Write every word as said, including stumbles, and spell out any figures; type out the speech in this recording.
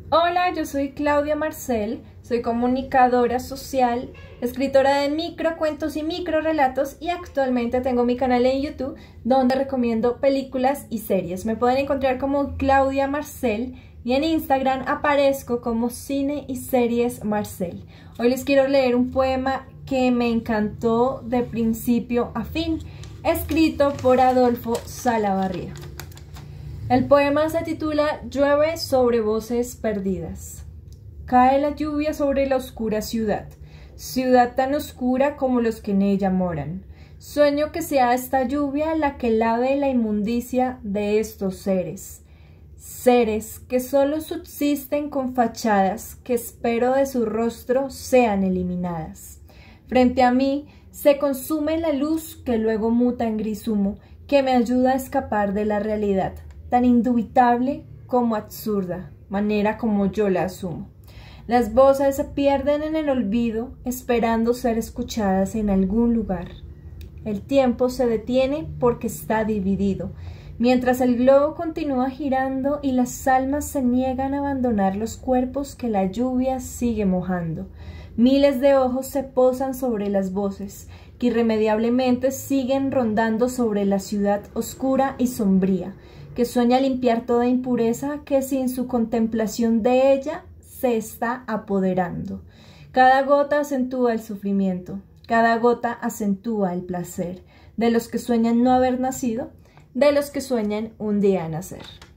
Hola, yo soy Claudia Marcel, soy comunicadora social, escritora de microcuentos y microrelatos y actualmente tengo mi canal en YouTube donde recomiendo películas y series. Me pueden encontrar como Claudia Marcel y en Instagram aparezco como Cine y Series Marcel. Hoy les quiero leer un poema que me encantó de principio a fin, escrito por Adolfo Salavarría. El poema se titula Llueve sobre voces perdidas. Cae la lluvia sobre la oscura ciudad, ciudad tan oscura como los que en ella moran. Sueño que sea esta lluvia la que lave la inmundicia de estos seres. Seres que solo subsisten con fachadas que espero de su rostro sean eliminadas. Frente a mí se consume la luz que luego muta en gris humo, que me ayuda a escapar de la realidad, tan indubitable como absurda, manera como yo la asumo. Las voces se pierden en el olvido, esperando ser escuchadas en algún lugar. El tiempo se detiene porque está dividido, mientras el globo continúa girando y las almas se niegan a abandonar los cuerpos que la lluvia sigue mojando. Miles de ojos se posan sobre las voces, que irremediablemente siguen rondando sobre la ciudad oscura y sombría, que sueña limpiar toda impureza que sin su contemplación de ella se está apoderando. Cada gota acentúa el sufrimiento, cada gota acentúa el placer de los que sueñan no haber nacido, de los que sueñan un día nacer.